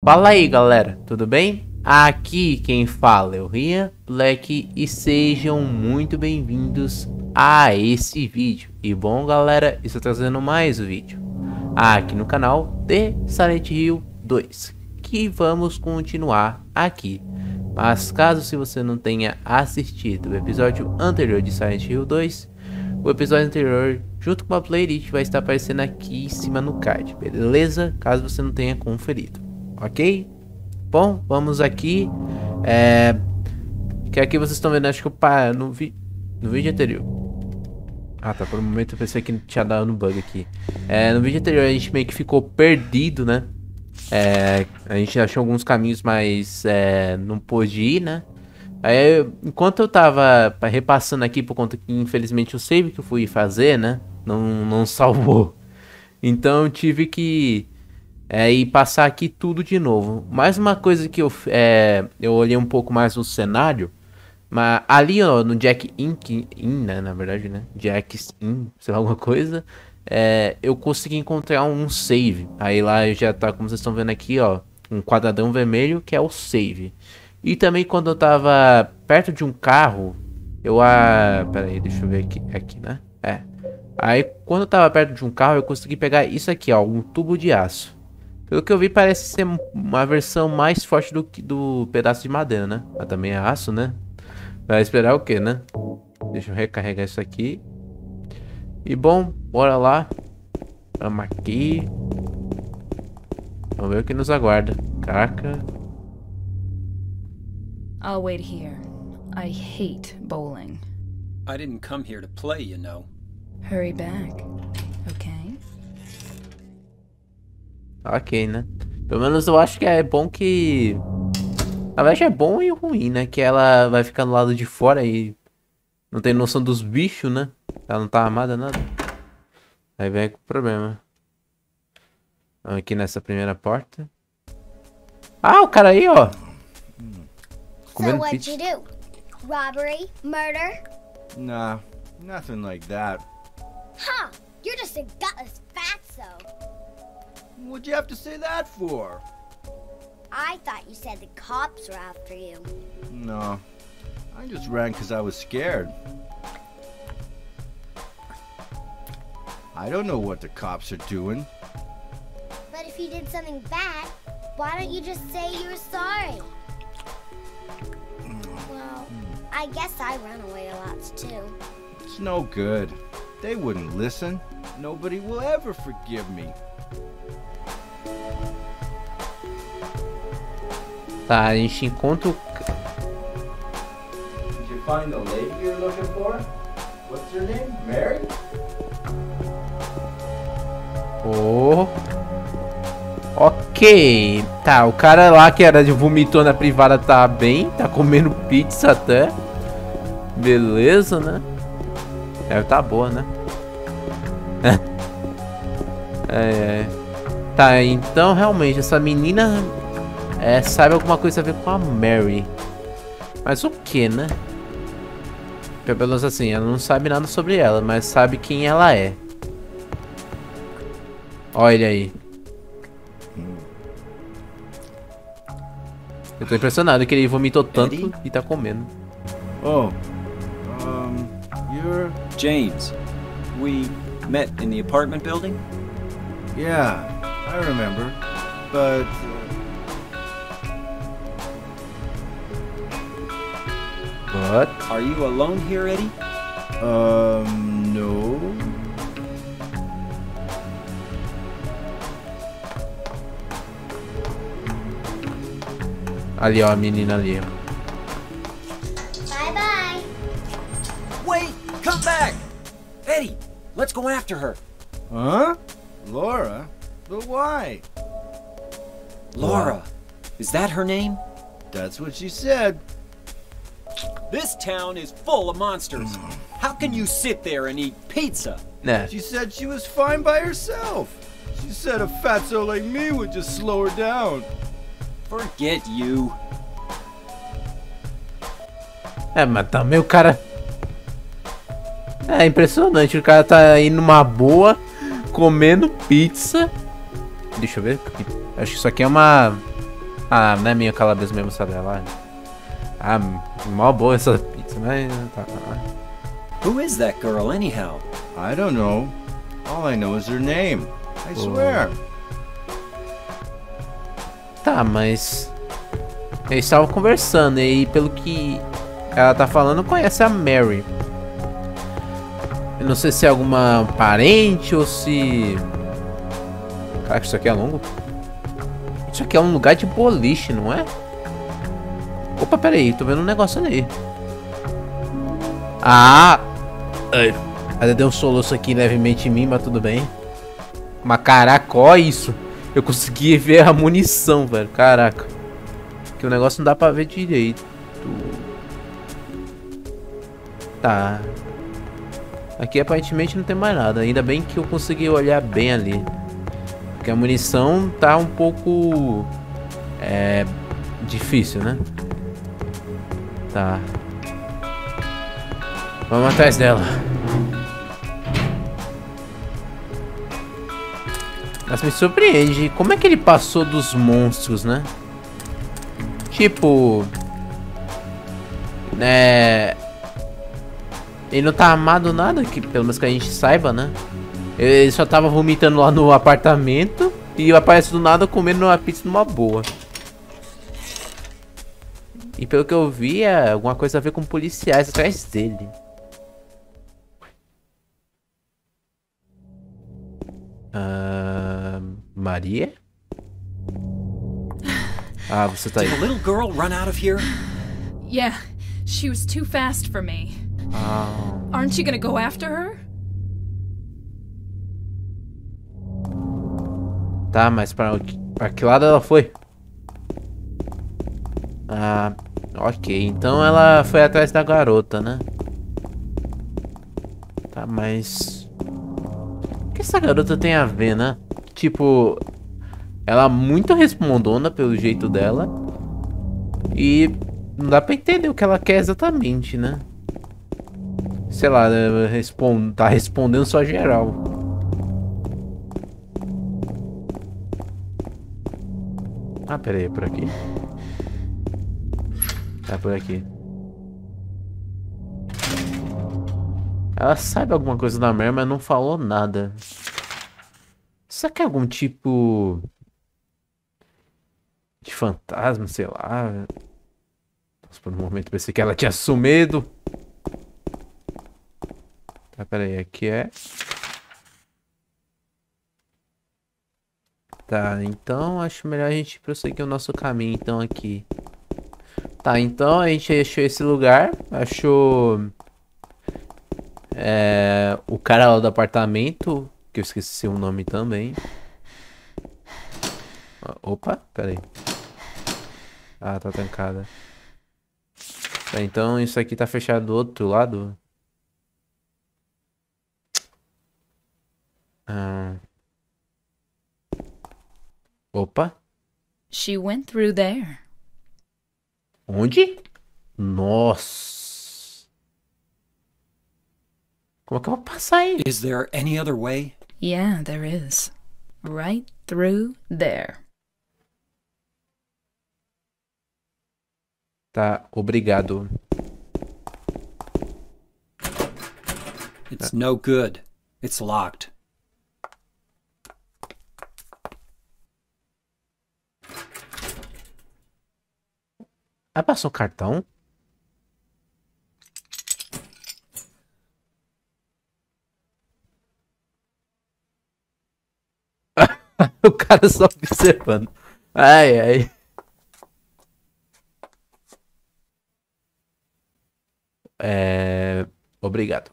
Fala aí galera, tudo bem? Aqui quem fala é o Rian Black e sejam muito bem-vindos a esse vídeo. E bom galera, estou trazendo mais um vídeo aqui no canal de Silent Hill 2, que vamos continuar aqui. Mas caso se você não tenha assistido o episódio anterior de Silent Hill 2, o episódio anterior junto com a playlist vai estar aparecendo aqui em cima no card, beleza? Caso você não tenha conferido. Ok? Bom, vamos aqui. Que aqui vocês estão vendo, acho que no vídeo anterior. Ah, tá. Por um momento eu pensei que tinha dado um bug aqui. No vídeo anterior a gente meio que ficou perdido, né? A gente achou alguns caminhos, mas não pôde ir, né? Aí, enquanto eu tava repassando aqui, por conta que infelizmente o save que eu fui fazer, né? Não salvou. Então eu tive que e passar aqui tudo de novo. Mais uma coisa que eu olhei um pouco mais no cenário, mas ali ó, no Jack In, né, na verdade, né, Jack's In, sei lá, alguma coisa, eu consegui encontrar um save. Aí lá já tá, como vocês estão vendo aqui, ó, um quadradão vermelho que é o save. E também quando eu tava perto de um carro, pera aí, deixa eu ver aqui, né, aí quando eu tava perto de um carro eu consegui pegar isso aqui, ó, um tubo de aço. Pelo que eu vi, parece ser uma versão mais forte do pedaço de madeira, né? Mas também é aço, né? Vai esperar o quê, né? Deixa eu recarregar isso aqui. E bom, bora lá. Vamos aqui. Vamos ver o que nos aguarda. Caraca. I'll wait here. I hate bowling. I didn't come here to play, you know. Hurry back, okay? Ok, né? Pelo menos eu acho que é bom que... Na verdade é bom e ruim, né? Que ela vai ficar do lado de fora e... Não tem noção dos bichos, né? Ela não tá armada, nada. Aí vem com o problema. Vamos aqui nessa primeira porta. Ah, o cara aí, ó. So what'd you do? Robbery? Murder? Nah, nothing like that. Huh! You're just a gutless fatso. What'd you have to say that for? I thought you said the cops were after you. No, I just ran because I was scared. I don't know what the cops are doing. But if you did something bad, why don't you just say you were sorry? Well, I guess I run away a lot too. It's no good. They wouldn't listen. Nobody will ever forgive me. Tá, a gente encontra o... Did you find the lady you're looking for? What's her name? Mary? Oh. Ok. Tá, o cara lá que era de vomitou na privada tá bem. Tá comendo pizza até. Beleza, né? Tá boa, né? Tá, então realmente essa menina... sabe alguma coisa a ver com a Mary. Mas o que, né? Pelo menos assim, ela não sabe nada sobre ela, mas sabe quem ela é. Olha aí. Eu tô impressionado que ele vomitou tanto Eddie? e tá comendo. Oh, you're... James, we met in the apartment building? Yeah, I remember, but... What? Are you alone here, Eddie? No. Ali, ó, a menina ali. Bye bye. Wait! Come back! Eddie, let's go after her. Huh? Laura? But why? Laura. Is that her name? That's what she said. This town is full of monsters. How can you sit there and eat pizza? Né? She said she was fine by herself. She said a fatso like me would just slow her down. Forget you. Mas também o cara... É impressionante, o cara tá aí numa boa, comendo pizza. Deixa eu ver. Acho que isso aqui é uma... Ah, não é minha calabresa mesmo, mussarela. Ah, mó boa essa pizza, mas tá. Who is that girl, anyhow? I don't know. All I know is her name. I swear. Tá, mas eles estavam conversando e pelo que ela tá falando, conhece a Mary. Eu não sei se é alguma parente ou se... Caraca, isso aqui é longo? Isso aqui é um lugar de boliche, não é? Opa, pera aí, tô vendo um negócio ali. Ah! Ela deu um soluço aqui levemente em mim, mas tudo bem. Mas caraca, ó isso! Eu consegui ver a munição, velho. Caraca. Que o negócio não dá pra ver direito. Tá. Aqui aparentemente não tem mais nada. Ainda bem que eu consegui olhar bem ali. Porque a munição tá um pouco... difícil, né? Tá. Vamos atrás dela. Mas me surpreende. Como é que ele passou dos monstros, né? Tipo... Ele não tá armado nada, que, pelo menos que a gente saiba, né? Ele só tava vomitando lá no apartamento. E aparece do nada comendo uma pizza numa boa. E pelo que eu vi, é alguma coisa a ver com policiais atrás dele. Maria? Ah, você tá aí. Did the little girl run out of here? Yeah, she was too fast for me. Aren't you gonna go after her? Tá, mas pra que lado ela foi? Ok. Então ela foi atrás da garota, né? Tá, mas... O que essa garota tem a ver, né? Tipo... Ela é muito respondona pelo jeito dela. E... Não dá pra entender o que ela quer exatamente, né? Sei lá, tá respondendo só geral. Ah, pera aí, é por aqui? É por aqui. Ela sabe alguma coisa da Mary, mas não falou nada. Será que é algum tipo... de fantasma, sei lá? Nossa, por um momento pensei que ela tinha sumido. Tá, pera aí, aqui é... Tá, então acho melhor a gente prosseguir o nosso caminho, então, aqui. Tá, então a gente achou esse lugar. Achou... o cara lá do apartamento, que eu esqueci o nome também. Opa, pera aí. Ah, tá trancada. Tá, então isso aqui tá fechado do outro lado. Opa. She went through there. Onde? Nossa. Como é que eu vou passar aí? Is there any other way? Yeah, there is. Right through there. Tá, obrigado. It's no good. It's locked. Ah, passou o cartão? O cara só observando. Ai, ai. Obrigado.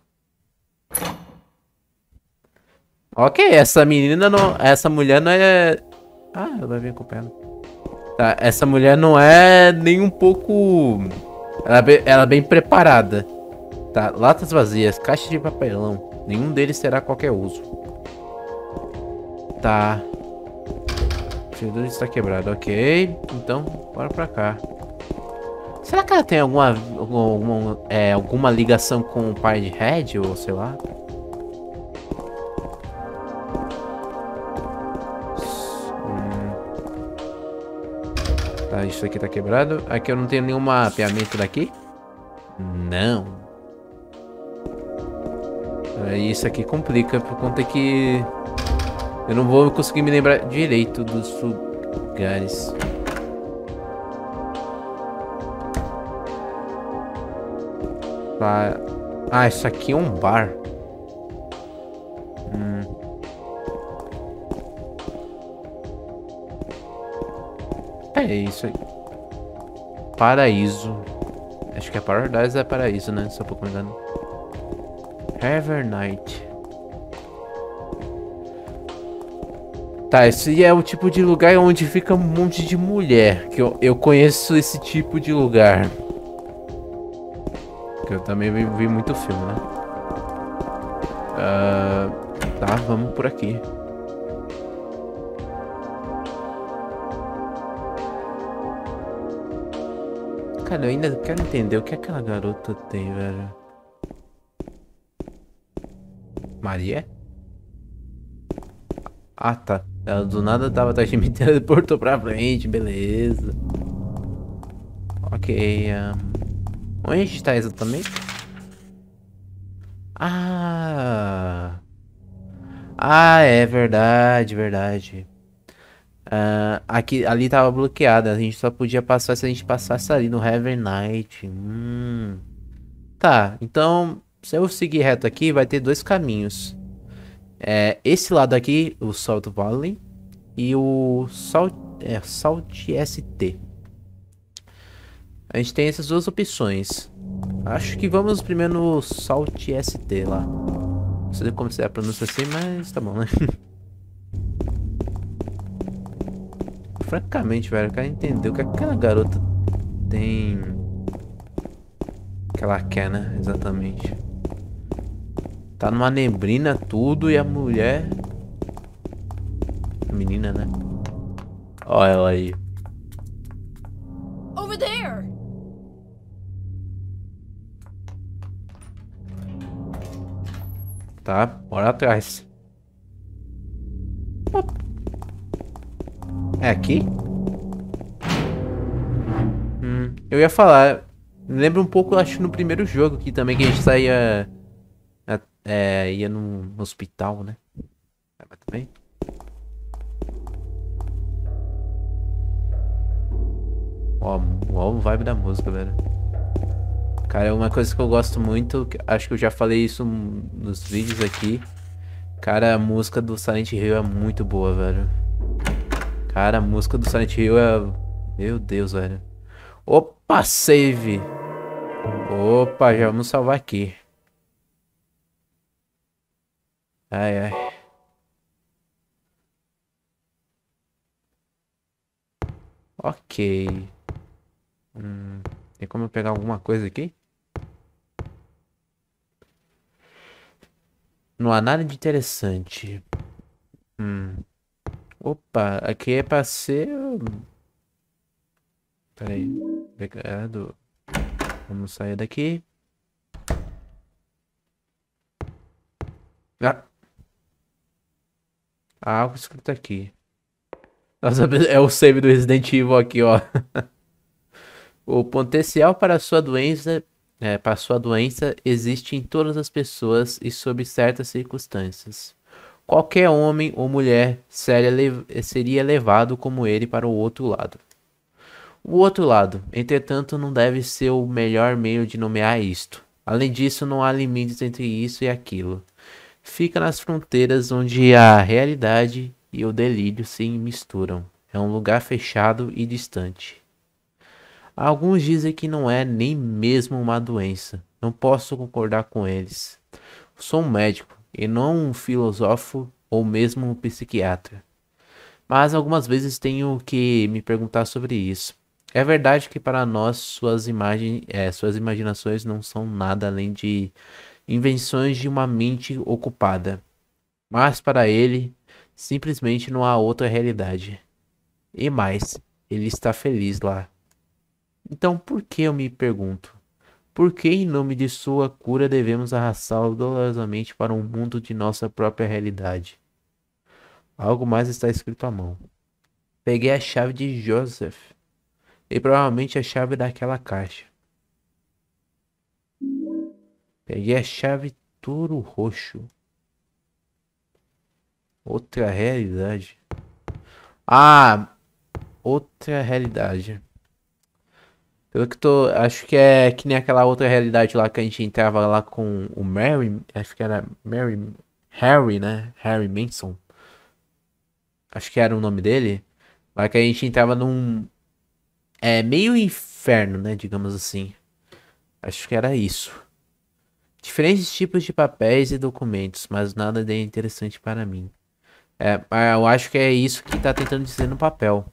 Ok, essa menina não... Essa mulher não é... Ah, ela vai vir acompanhando. Tá, essa mulher não é nem um pouco... Ela é bem preparada. Tá, latas vazias, caixa de papelão. Nenhum deles terá qualquer uso. Tá. O fedor está quebrado, ok. Então, bora pra cá. Será que ela tem alguma ligação com o pai de Red, ou sei lá? Tá, isso aqui tá quebrado. Aqui eu não tenho nenhum mapeamento daqui. Não. Aí isso aqui complica por conta que eu não vou conseguir me lembrar direito dos lugares. Tá. Ah, isso aqui é um bar. É isso aí. Paraíso. Acho que é Paradise, é Paraíso, né? Só por me engano. Heaven Night. Tá, esse é o tipo de lugar onde fica um monte de mulher. Que eu conheço esse tipo de lugar. Que eu também vi muito filme, né? Tá, vamos por aqui. Cara, eu ainda quero entender o que aquela garota tem, velho. Maria? Ah, tá. Ela do nada tava atrás de mim, teleportou pra frente, beleza. Ok, onde a gente tá exatamente? Ah, é verdade, verdade. Ali tava bloqueada. A gente só podia passar se a gente passasse ali no Heaven Night. Tá, então se eu seguir reto aqui, vai ter dois caminhos. Esse lado aqui, o Salt Valley, e o Salt ST. A gente tem essas duas opções. Acho que vamos primeiro no Salt ST lá. Não sei como é a pronúncia assim, mas tá bom, né? Francamente, velho, eu quero entender o que aquela garota tem. Que ela quer, né? Exatamente. Tá numa neblina tudo e a mulher. A menina, né? Ó, ela aí. Over there! Tá, bora atrás. É aqui? Eu ia falar. Lembra um pouco, acho, no primeiro jogo aqui também, que a gente saía. Ia num hospital, né? Mas também. Ó, o vibe da música, velho. Cara, é uma coisa que eu gosto muito. Acho que eu já falei isso nos vídeos aqui. Cara, a música do Silent Hill é muito boa, velho. Cara, a música do Silent Hill é... Meu Deus, velho. Opa, save. Opa, já vamos salvar aqui. Ai, ai. Ok. Tem como eu pegar alguma coisa aqui? Não há nada de interessante. Opa, aqui é pra ser... Pera aí. Pegado. Vamos sair daqui. Algo escrito aqui. Nossa, é o save do Resident Evil aqui, ó. O potencial para sua doença existe em todas as pessoas e sob certas circunstâncias. Qualquer homem ou mulher seria levado como ele para o outro lado. O outro lado, entretanto, não deve ser o melhor meio de nomear isto. Além disso, não há limites entre isso e aquilo. Fica nas fronteiras onde a realidade e o delírio se misturam. É um lugar fechado e distante. Alguns dizem que não é nem mesmo uma doença. Não posso concordar com eles. Sou um médico e não um filósofo ou mesmo um psiquiatra. Mas algumas vezes tenho que me perguntar sobre isso. É verdade que para nós suas imaginações não são nada além de invenções de uma mente ocupada. Mas para ele, simplesmente não há outra realidade. E mais, ele está feliz lá. Então por que eu me pergunto? Por que em nome de sua cura devemos arrastá-lo dolorosamente para um mundo de nossa própria realidade? Algo mais está escrito à mão. Peguei a chave de Joseph. E provavelmente a chave daquela caixa. Peguei a chave touro roxo. Outra realidade. Ah, outra realidade. Pelo que tô... Acho que é que nem aquela outra realidade lá que a gente entrava lá com o Mary. Acho que era Harry, né? Harry Manson. Acho que era o nome dele. Lá que a gente entrava num... meio inferno, né? Digamos assim. Acho que era isso. Diferentes tipos de papéis e documentos, mas nada de interessante para mim. Eu acho que é isso que tá tentando dizer no papel.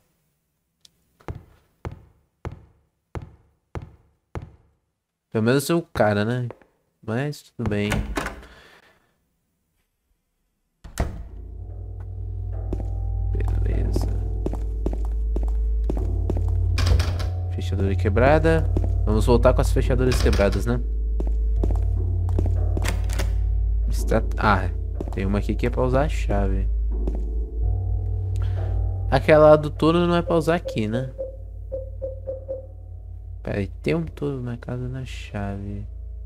Pelo menos o cara, né? Mas tudo bem. Beleza. Fechadura quebrada. Vamos voltar com as fechaduras quebradas, né? Ah, tem uma aqui que é pra usar a chave. Aquela do turno não é pra usar aqui, né? Pera aí, tem um turno na casa da chave.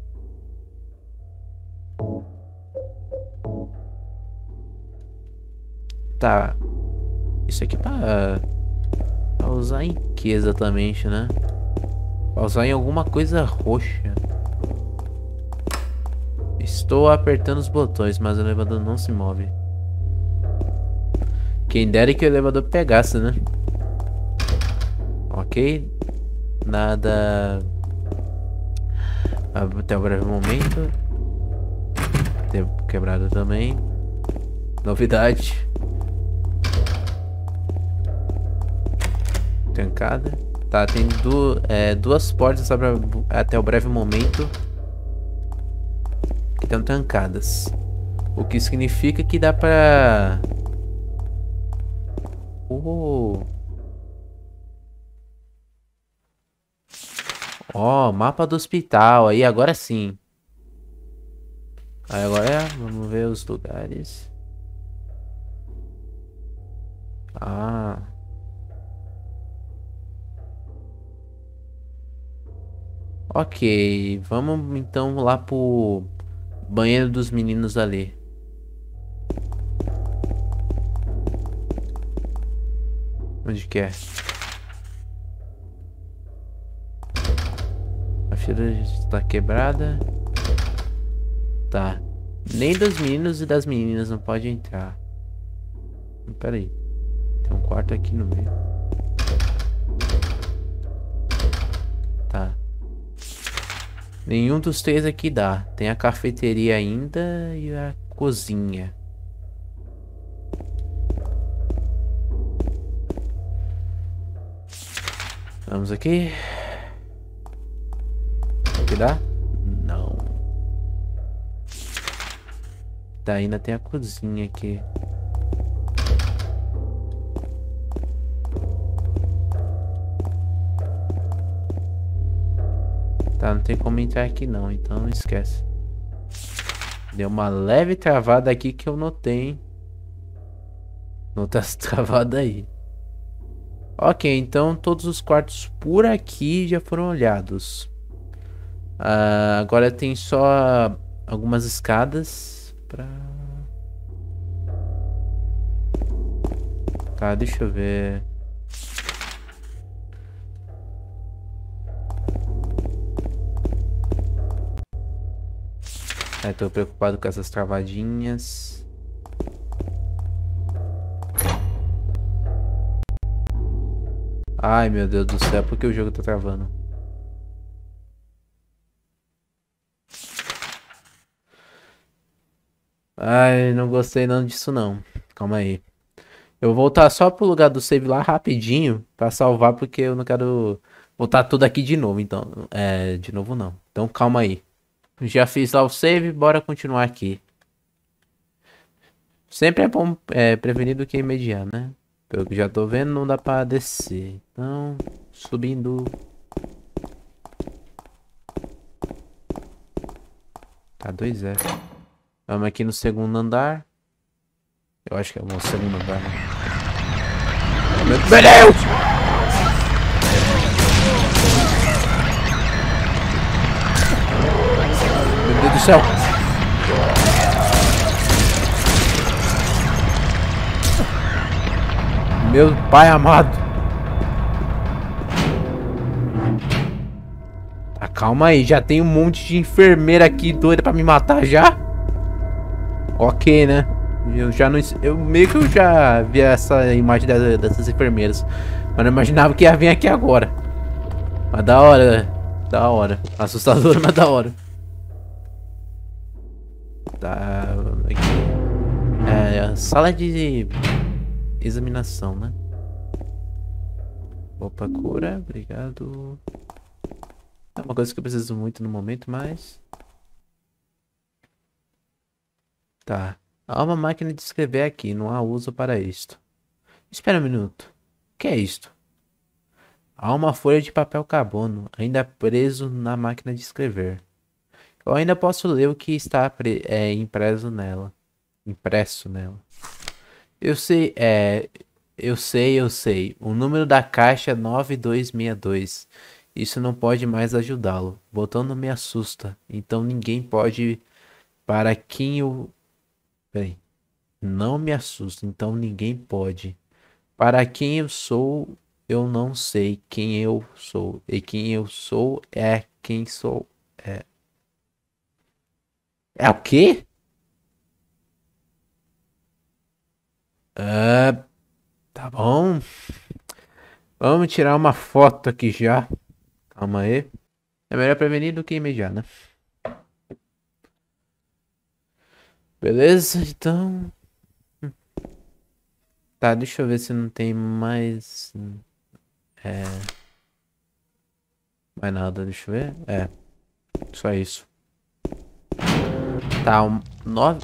Tá. Isso aqui é pra usar em que exatamente, né? Pra usar em alguma coisa roxa. Estou apertando os botões, mas o elevador não se move. Quem dera que o elevador pegasse, né? Ok. Nada. Até o breve momento. Tempo quebrado também. Novidade. Trancada. Tá, tem duas portas até o breve momento. Que estão trancadas. O que significa que dá pra... Ó, mapa do hospital. Aí, agora sim. Aí, agora vamos ver os lugares. Ah. Ok. Vamos então lá pro banheiro dos meninos ali. Onde que é? A fila está quebrada. Tá. Nem dos meninos e das meninas não pode entrar. Pera aí. Tem um quarto aqui no meio. Tá. Nenhum dos três aqui dá. Tem a cafeteria ainda e a cozinha. Vamos aqui. Aqui dá? Não. Tá, ainda tem a cozinha aqui. Tá, não tem como entrar aqui não, então esquece. Deu uma leve travada aqui que eu notei, hein? Não tá travada aí. Ok, então todos os quartos por aqui já foram olhados. Agora tem só algumas escadas pra... Tá, deixa eu ver. Tô preocupado com essas travadinhas. Ai, meu Deus do céu, por que o jogo tá travando? Ai, não gostei não disso não. Calma aí. Eu vou voltar só pro lugar do save lá rapidinho pra salvar, porque eu não quero voltar tudo aqui de novo, então. De novo não. Então calma aí. Já fiz lá o save, bora continuar aqui. Sempre é bom prevenir do que remediar, né? Pelo que já tô vendo, não dá pra descer. Então, subindo. Tá, 2F. Vamos aqui no segundo andar. Eu acho que é o segundo andar, né? Meu Deus! céu. Meu pai amado. Tá, calma aí. Já tem um monte de enfermeira aqui doida pra me matar já? Ok, né? Eu já não... Eu meio que eu já vi essa imagem dessas enfermeiras. Mas não imaginava que ia vir aqui agora. Mas da hora. Da hora. Assustador, mas da hora. Tá... Aqui. É... Sala de... examinação, né? Opa, cura, obrigado. É uma coisa que eu preciso muito no momento, mas... Tá. Há uma máquina de escrever aqui, não há uso para isto. Espera um minuto. O que é isto? Há uma folha de papel carbono, ainda preso na máquina de escrever. Eu ainda posso ler o que está impresso nela. Eu sei, eu sei. O número da caixa é 9262. Isso não pode mais ajudá-lo. Botando me assusta. Então ninguém pode... Para quem eu... Peraí. Não me assusta. Então ninguém pode. Para quem eu sou, eu não sei quem eu sou. E quem eu sou é quem sou. É o quê? Tá bom. Vamos tirar uma foto aqui já. Calma aí. É melhor prevenir do que imediar, né? Beleza, então... Tá, deixa eu ver se não tem mais... Mais nada, deixa eu ver. Só isso. Tá, 9...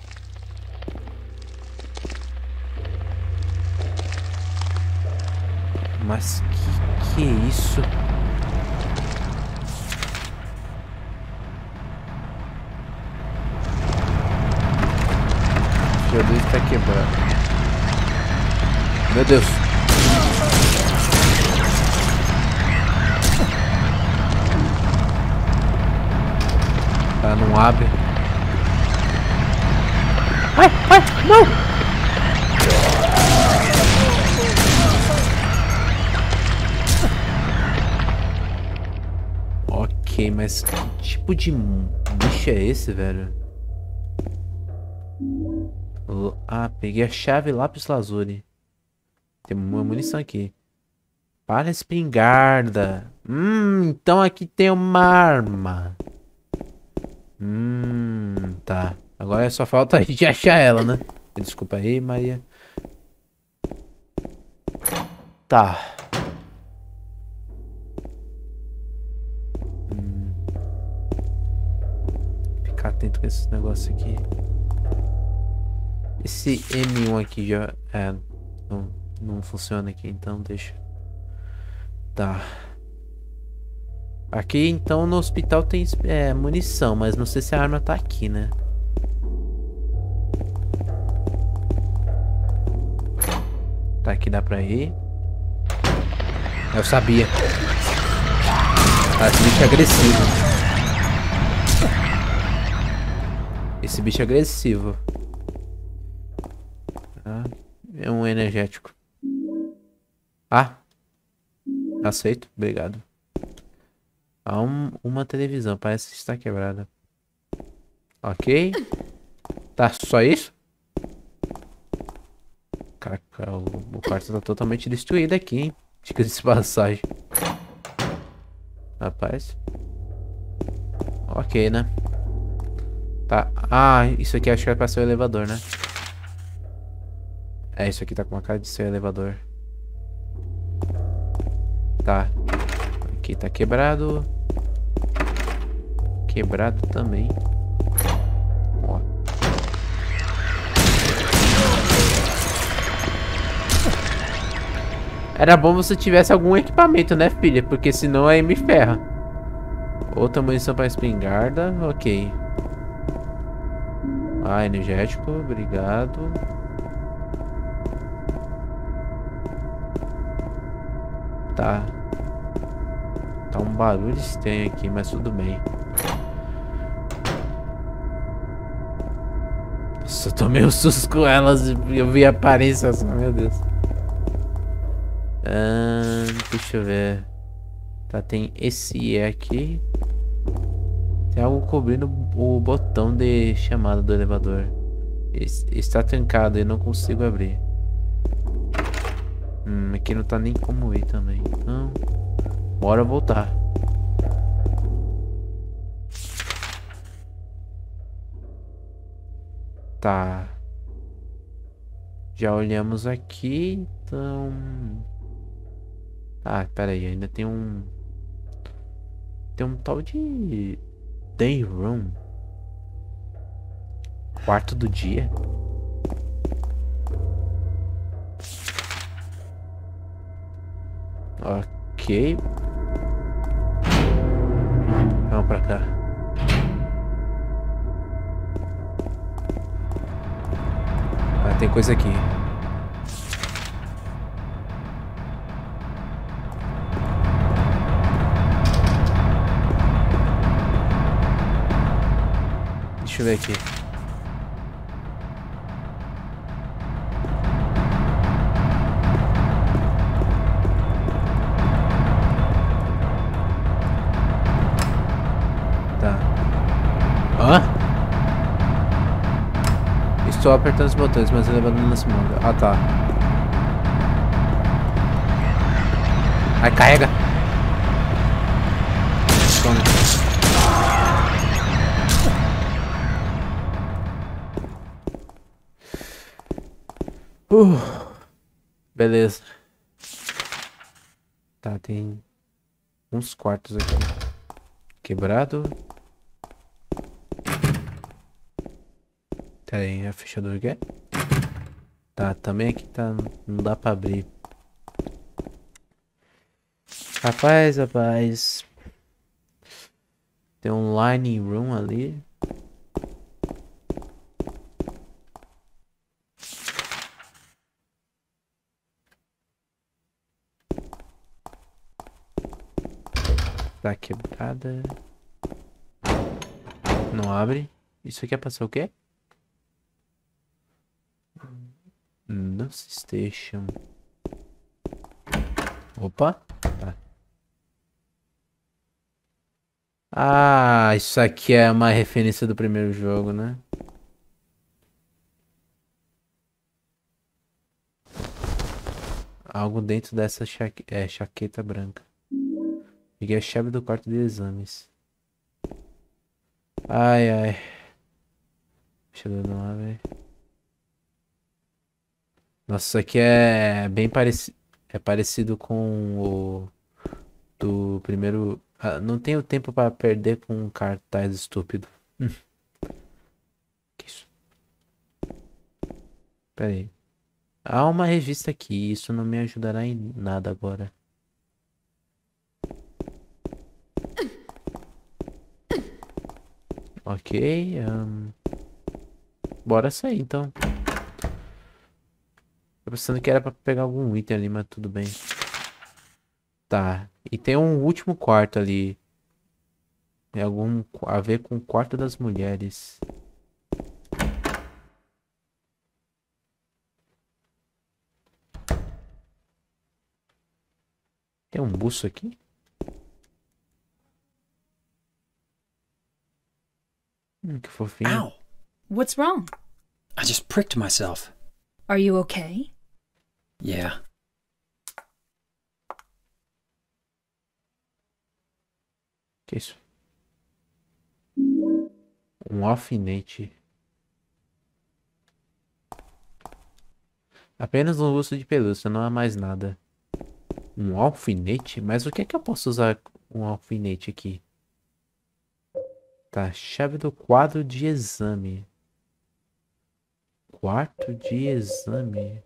Mas que é isso? Meu Deus, tá quebrado. Meu Deus. Tá, não abre. Ai, não! Ok, mas que tipo de bicho é esse, velho? Ah, peguei a chave lápis lazuli. Tem uma munição aqui. Para a espingarda. Então aqui tem uma arma. Tá. Agora só falta de achar ela, né? Desculpa aí, Maria. Tá. Ficar atento com esses negócios aqui. Esse M1 aqui já não funciona aqui, então deixa. Tá. Aqui então no hospital tem munição, mas não sei se a arma tá aqui, né? Tá, aqui dá pra ir. Eu sabia. Ah, esse bicho é agressivo. Esse bicho é agressivo. É um energético. Ah, aceito, obrigado. Há uma televisão, parece que está quebrada. Ok. Tá, só isso? Caraca, o quarto tá totalmente destruído aqui, hein? Fica de passagem. Rapaz. Ok, né? Tá. Ah, isso aqui acho que é pra ser o elevador, né? Isso aqui tá com uma cara de ser o elevador. Tá. Aqui tá quebrado. Quebrado também. Ó. Era bom você tivesse algum equipamento, né, filha? Porque senão aí me ferra. Outra munição pra espingarda. Ok. Ah, energético. Obrigado. Tá. Tá um barulho estranho aqui, mas tudo bem. Nossa, eu tomei um susto com elas e eu vi a aparência assim, meu Deus. Deixa eu ver. Tá, tem esse E aqui. Tem algo cobrindo o botão de chamada do elevador. Está trancado e não consigo abrir. Aqui não tá nem como ir também. Então, bora voltar. Tá. Já olhamos aqui, então... Ah, pera aí, ainda tem um... Tem um tal de... Day Room. Quarto do dia. Ok. Vamos pra cá. Ah, tem coisa aqui. Deixa eu ver aqui. Tá. Hã? Estou apertando os botões, mas o elevador não se move. Ah, tá. Aí carrega. Toma. Beleza. Tá, tem uns quartos aqui. Quebrado. Tá aí, a fechadura aqui. Tá, também aqui tá. Não dá pra abrir. Rapaz. Tem um line room ali. Tá quebrada. Não abre. Isso aqui é pra ser o quê? Nurse Station. Opa. Tá. Ah, isso aqui é uma referência do primeiro jogo, né? Algo dentro dessa chaqueta branca. Peguei a chave do quarto de exames. Ai. Deixa eu ver lá, velho. Nossa, isso aqui é bem parecido. É parecido com o do primeiro. Ah, não tenho tempo para perder com um cartaz estúpido. Que isso? Pera aí. Há uma revista aqui. Isso não me ajudará em nada agora. Ok. Bora sair então. Tô pensando que era pra pegar algum item ali, mas tudo bem. Tá. E tem um último quarto ali. Tem algum a ver com o quarto das mulheres. Tem um buço aqui? Que fofinho. Ow! What's wrong? I just pricked myself. Are you okay? Yeah. Que isso? Um alfinete. Apenas um urso de pelúcia, não há mais nada. Um alfinete? Mas o que é que eu posso usar um alfinete aqui? Tá, chave do quadro de exame. Quarto de exame.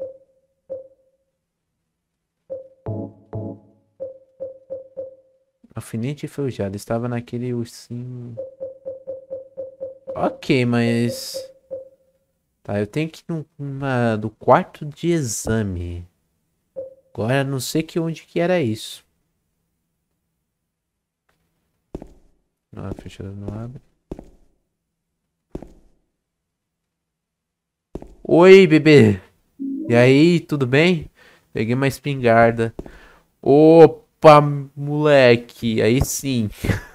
Alfinete enferrujado. Estava naquele ursinho. Ok, mas... Tá, eu tenho que ir do quarto de exame. Agora não sei onde que era isso. Não, a fechadura não abre. Oi, bebê. E aí, tudo bem? Peguei uma espingarda. Opa, moleque. Aí sim.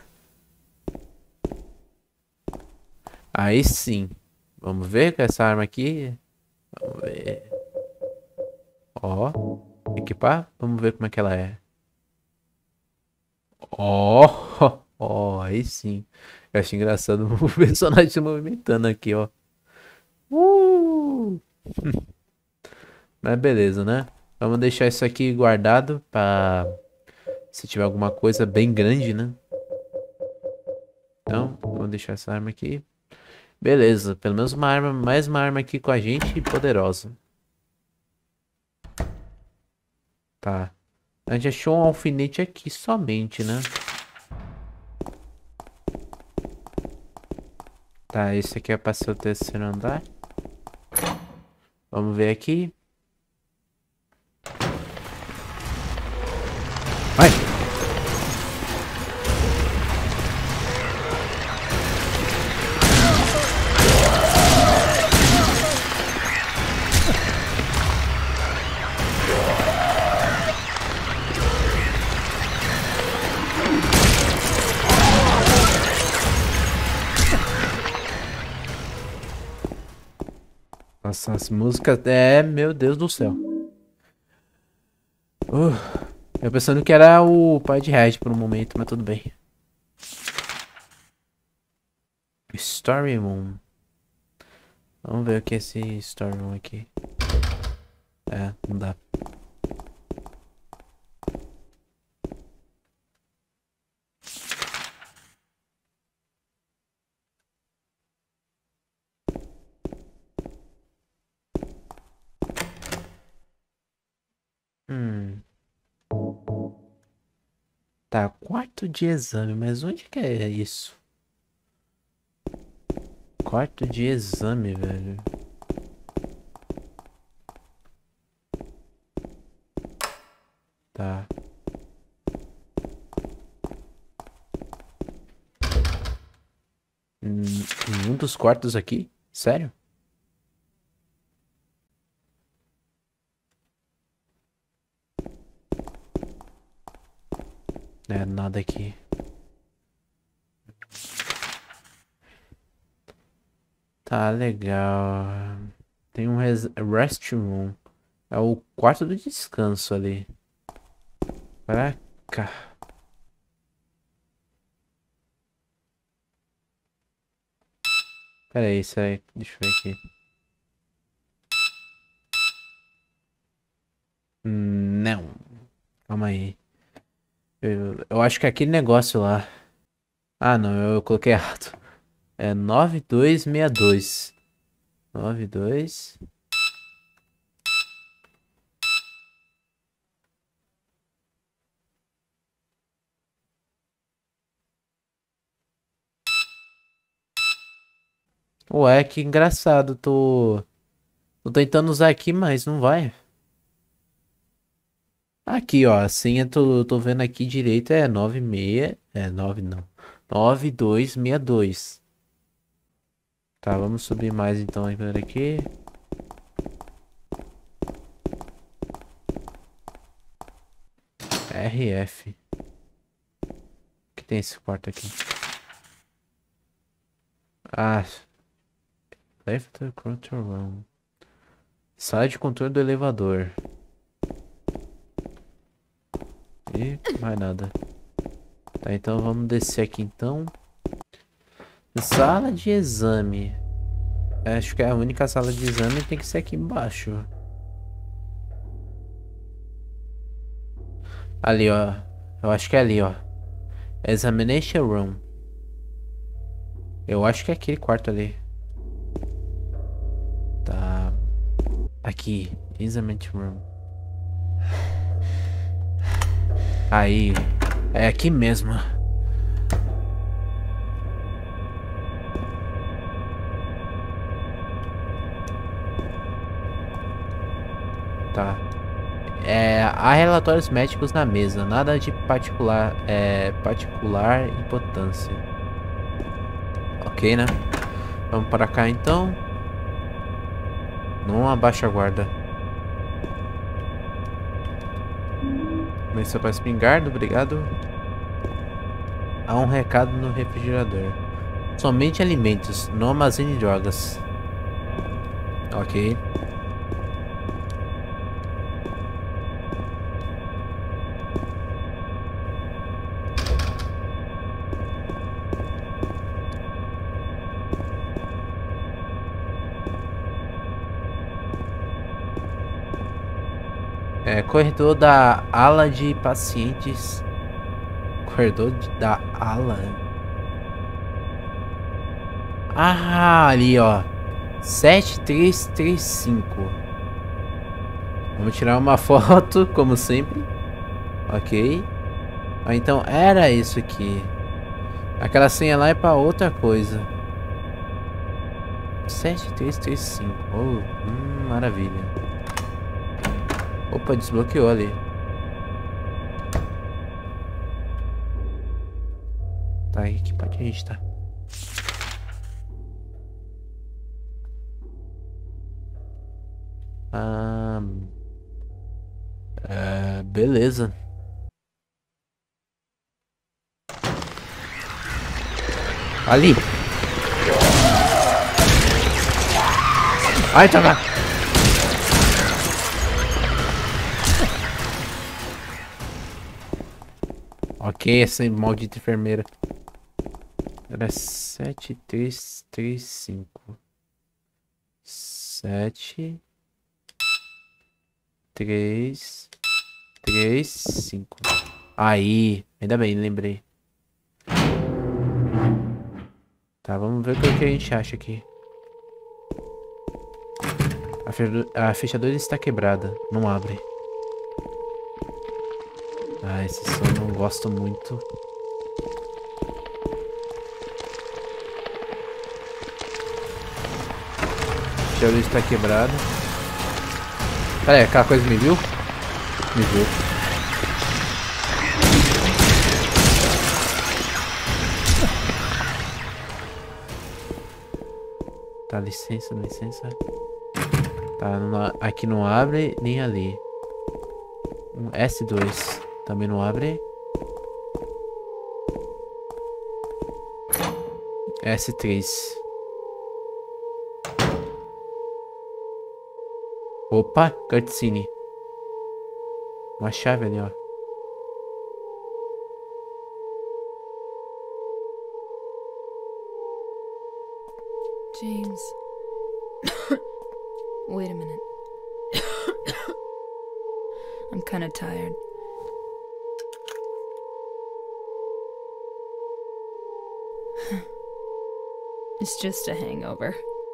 Aí sim. Vamos ver com essa arma aqui. Vamos ver. Ó. Equipar. Vamos ver como é que ela é. Ó. Ó, aí sim. Eu acho engraçado o personagem se movimentando aqui, ó. Mas beleza, né? Vamos deixar isso aqui guardado pra se tiver alguma coisa bem grande, né? Então, vamos deixar essa arma aqui. Beleza, pelo menos uma arma, mais uma arma aqui com a gente poderosa. Tá. A gente achou um alfinete aqui somente, né? Tá, esse aqui é para ser o terceiro andar. Vamos ver aqui. Vai! Nossa, as músicas... É, meu Deus do céu. Eu pensando que era o pai de Red por um momento, mas tudo bem. Story Room. Vamos ver o que é esse Story Room aqui. É, não dá. Tá, quarto de exame, mas onde que é isso? Quarto de exame, velho. Tá. Em um dos quartos aqui? Sério? É, nada aqui. Tá, legal. Tem um restroom. É o quarto do descanso ali. Pra cá. Pera aí, isso aí. Deixa eu ver aqui. Não. Calma aí. Eu acho que é aquele negócio lá. Ah, não, eu coloquei errado. É 9262. 92. Ué, que engraçado. Tô tentando usar aqui, mas não vai. Aqui, ó. A senha tô vendo aqui direito. É 96. É 9 não. 9262. Tá, vamos subir mais então aqui. RF. O que tem esse quarto aqui? Ah. Left control room. Sala de controle do elevador. E mais nada. Tá, então vamos descer aqui então. Sala de exame. Acho que é a única sala de exame tem que ser aqui embaixo. Ali, ó. Eu acho que é ali, ó. Examination room. Eu acho que é aquele quarto ali. Tá. Aqui. Examination room. Aí. É aqui mesmo. Tá. Há relatórios médicos na mesa. Nada de particular importância. Ok, né? Vamos para cá então. Não abaixa a guarda. Começou para espingarda, obrigado. Há um recado no refrigerador. Somente alimentos, não armazene drogas. Ok. Corredor da ala de pacientes. Corredor da ala. Ah, ali ó. 7335. Vamos tirar uma foto, como sempre. Ok. Ah, então era isso aqui. Aquela senha lá é pra outra coisa. 7335. Oh, maravilha. Opa, desbloqueou ali. Tá, aí que parte a gente tá? Beleza. Ali. Ai, tá lá. Ok, essa maldita enfermeira. Era 7335. 7335. Aí, ainda bem, lembrei. Tá, vamos ver o que a gente acha aqui. A fechadura está quebrada, não abre. Ah, esse som eu não gosto muito. A fechadura está quebrada. Pera aí, aquela coisa me viu? Me viu. Tá, licença, licença. Tá, aqui não abre, nem ali. S2 também não abre. S3. Opa, cutscene. Uma chave ali, ó. James. Wait a minute. I'm kind of tired. It's just a hangover.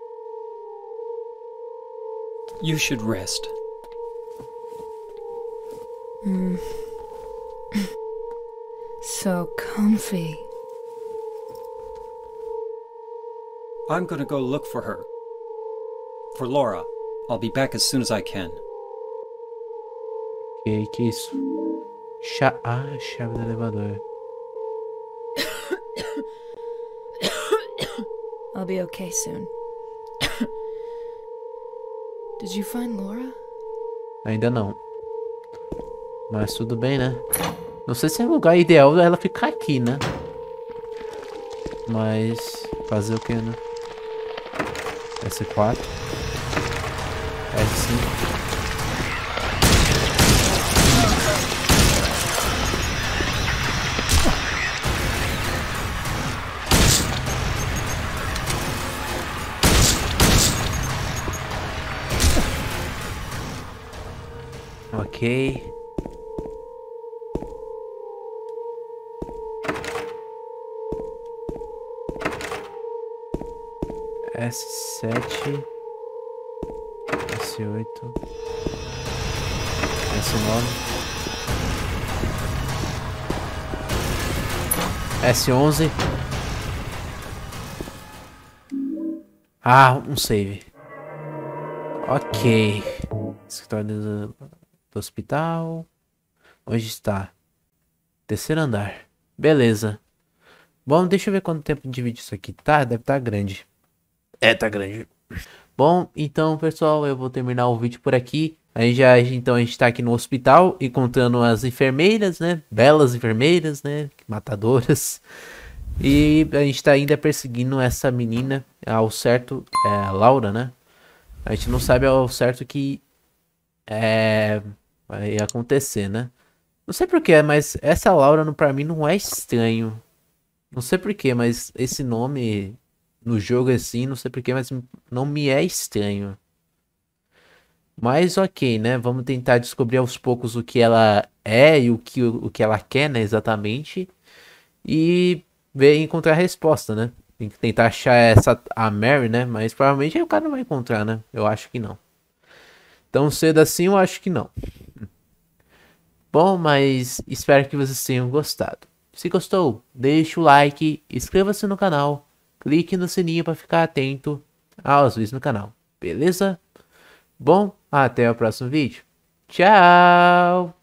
You should rest. So comfy. I'm gonna go look for her. For Laura. I'll be back as soon as I can. Que isso? Chave do elevador. I'll be okay soon. Did you find Laura? Ainda não. Mas tudo bem, né? Não sei se é o lugar ideal ela ficar aqui, né? Mas fazer o que, né? S4. S5. Ok. S7. S8. S9. S11. Ah, um save. Ok. Escritório do hospital. Onde está? Terceiro andar. Beleza. Bom, deixa eu ver quanto tempo de vídeo isso aqui tá. Deve estar grande. É, tá grande. Bom, então, pessoal, eu vou terminar o vídeo por aqui. Então a gente tá aqui no hospital encontrando as enfermeiras, né? Belas enfermeiras, né? Matadoras. E a gente tá ainda perseguindo essa menina ao certo, a Laura, né? A gente não sabe ao certo que vai acontecer, né? Não sei porquê, mas essa Laura pra mim não é estranho. Não sei porquê, mas esse nome no jogo assim, não sei porquê, mas não me é estranho. Mas ok, né? Vamos tentar descobrir aos poucos o que ela é e o que ela quer, né? Exatamente. E ver encontrar a resposta, né? Tem que tentar achar a Mary, né? Mas provavelmente o cara não vai encontrar, né? Eu acho que não. Tão cedo assim, eu acho que não. Bom, mas espero que vocês tenham gostado. Se gostou, deixe o like, inscreva-se no canal, clique no sininho para ficar atento aos vídeos no canal, beleza? Bom, até o próximo vídeo. Tchau!